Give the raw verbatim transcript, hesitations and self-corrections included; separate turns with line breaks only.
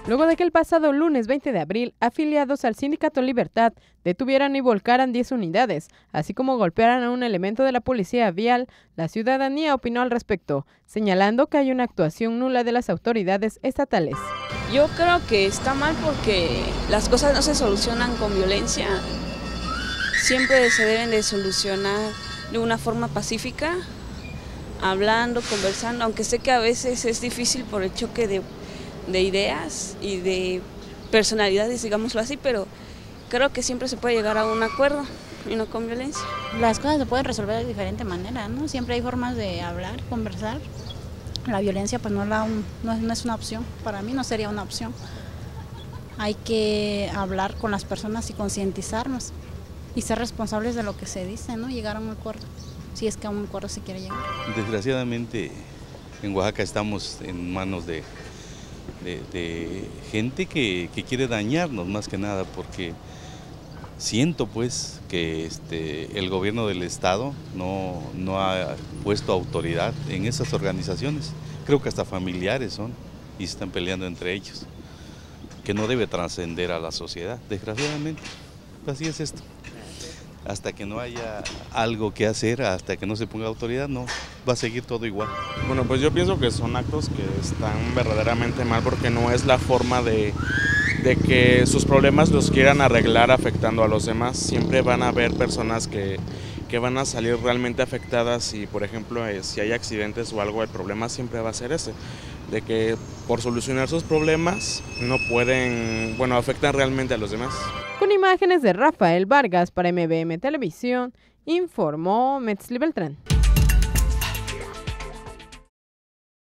luego de que el pasado lunes veinte de abril, afiliados al Sindicato Libertad detuvieran y volcaran diez unidades, así como golpearan a un elemento de la policía vial. La ciudadanía opinó al respecto, señalando que hay una actuación nula de las autoridades estatales.
Yo creo que está mal porque las cosas no se solucionan con violencia, siempre se deben de solucionar de una forma pacífica, hablando, conversando, aunque sé que a veces es difícil por el choque de, de ideas y de personalidades, digámoslo así, pero creo que siempre se puede llegar a un acuerdo y no con violencia.
Las cosas se pueden resolver de diferente manera, ¿no? Siempre hay formas de hablar, conversar. La violencia pues no, la, no, no es una opción, para mí no sería una opción. Hay que hablar con las personas y concientizarnos y ser responsables de lo que se dice, ¿no? Llegar a un acuerdo, si es que a un acuerdo se quiere llegar.
Desgraciadamente en Oaxaca estamos en manos de, de, de gente que, que quiere dañarnos más que nada, porque siento pues que este, el gobierno del estado no, no ha puesto autoridad en esas organizaciones. Creo que hasta familiares son y se están peleando entre ellos, que no debe trascender a la sociedad, desgraciadamente. Así es esto. Hasta que no haya algo que hacer, hasta que no se ponga autoridad, no, va a seguir todo igual.
Bueno, pues yo pienso que son actos que están verdaderamente mal porque no es la forma de, de que sus problemas los quieran arreglar afectando a los demás. Siempre van a haber personas que, que van a salir realmente afectadas y, por ejemplo, eh, si hay accidentes o algo, el problema siempre va a ser ese, de que por solucionar sus problemas no pueden, bueno, afectan realmente a los demás.
Con imágenes de Rafael Vargas para M B M Televisión, informó Metzli Beltrán.